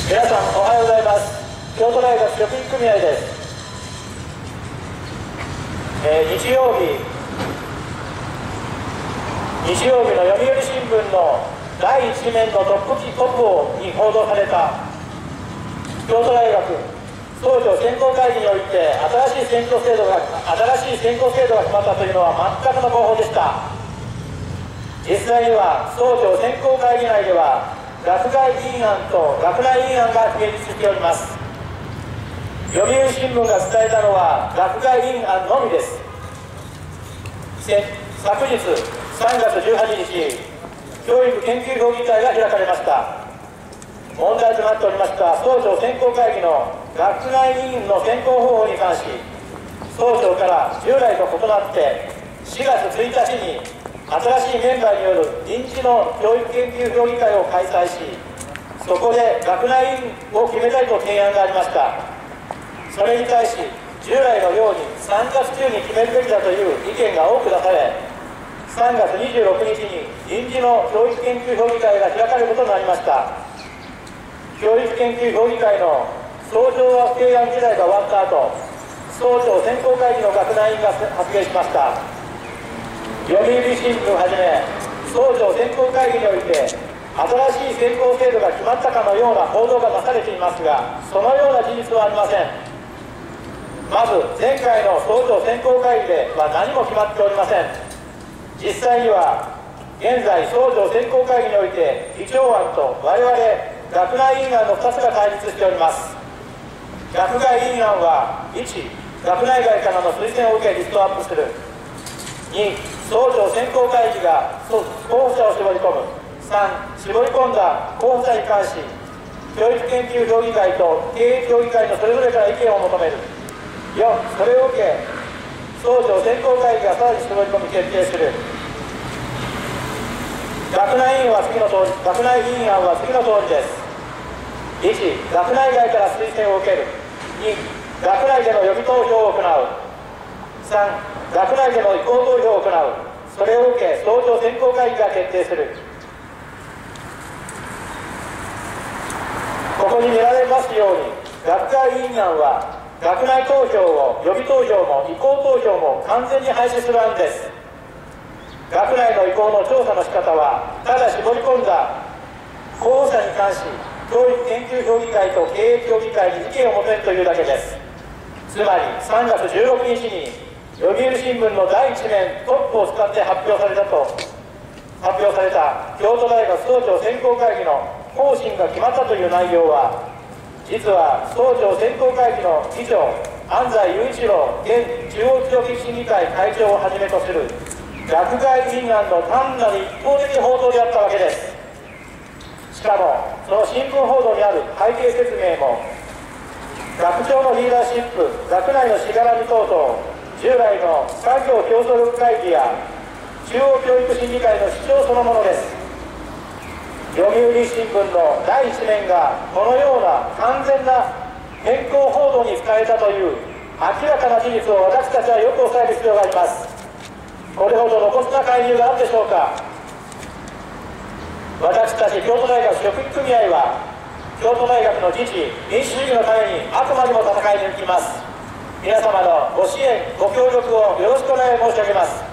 皆さんおはようございます。京都大学職員組合です。日曜日の読売新聞の第1面のトップに報道された京都大学総長選考会議において新しい選考制度が決まったというのは全くの誤報でした。実際には総長選考会議内では学外議員案と学内議員案が成立しております。読売新聞が伝えたのは学外議員案のみです。昨日3月18日、教育研究評議会が開かれました。問題となっておりました総長選考会議の学内議員の選考方法に関し、総長から従来と異なって4月1日に新しいメンバーによる臨時の教育研究評議会を開催し、そこで学内委員を決めたいと提案がありました。それに対し従来のように3月中に決めるべきだという意見が多く出され、3月26日に臨時の教育研究評議会が開かれることになりました。教育研究評議会の総長提案時代が終わった後、総長選考会議の学内委員が発言しました。読売新聞をはじめ総長選考会議において新しい選考制度が決まったかのような報道がなされていますが、そのような事実はありません。まず前回の総長選考会議では何も決まっておりません。実際には現在総長選考会議において議長案と我々学内委員案の2つが対立しております。学外委員案は1、学内外からの推薦を受けリストアップする。2、総長選考会議が候補者を絞り込む。3、絞り込んだ候補者に関し教育研究評議会と経営協議会のそれぞれから意見を求める。4、それを受け総長選考会議がさらに絞り込み決定する。学内議員案は次の通りです。1、学内外から推薦を受ける。2、学内での予備投票を行う。3、学内での意向投票を行う。それを受け総長選考会議が決定する。ここに見られますように、学会議員案は学内投票を予備投票も意向投票も完全に廃止する案です。学内の意向の調査の仕方はただ絞り込んだ候補者に関し教育研究評議会と経営協議会に意見を求めるというだけです。つまり3月16日に読売新聞の第1面トップを使って発表された京都大学総長選考会議の方針が決まったという内容は、実は総長選考会議の議長安西雄一郎現中央教育審議会会長をはじめとする学外議員案の単なる一方的報道であったわけです。しかもその新聞報道にある背景説明も、学長のリーダーシップ、学内のしがらみ等々、従来の産業競争力会議や中央教育審議会の主張そのものです。読売新聞の第1面がこのような完全な変更報道に使えたという明らかな事実を私たちはよく抑える必要があります。これほど露骨な介入があるでしょうか。私たち京都大学職員組合は京都大学の自治民主主義のためにあくまでも戦い抜きます。皆様のご支援ご協力をよろしくお願い申し上げます。